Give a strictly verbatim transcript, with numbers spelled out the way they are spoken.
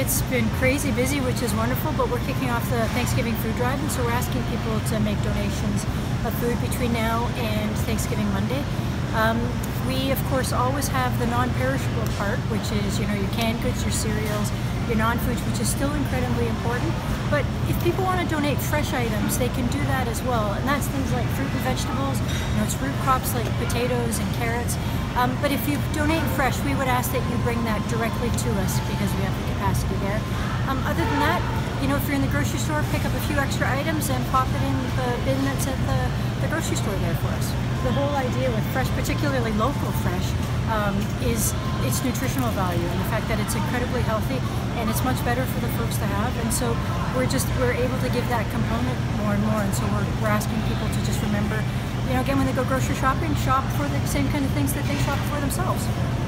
it's been crazy busy, which is wonderful, but we're kicking off the Thanksgiving food drive, and so we're asking people to make donations of food between now and Thanksgiving Monday. Um, we, of course, always have the non-perishable part, which is, you know, your canned goods, your cereals, your non-foods, which is still incredibly important. But if people want to donate fresh items, they can do that as well. And that's things like fruit and vegetables, you know, it's root crops like potatoes and carrots. Um, but if you donate fresh, we would ask that you bring that directly to us because we have the capacity there. Um, other than that, you know, if you're in the grocery store, pick up a few extra items and pop it in the bin that's at the, the grocery store there for us. The whole idea with fresh, particularly local fresh, um, is its nutritional value and the fact that it's incredibly healthy and it's much better for the folks to have. And so we're just, we're able to give that component more and more. And so we're, we're asking people to just remember, you know, again, when they go grocery shopping, shop for the same kind of things that they shop for themselves.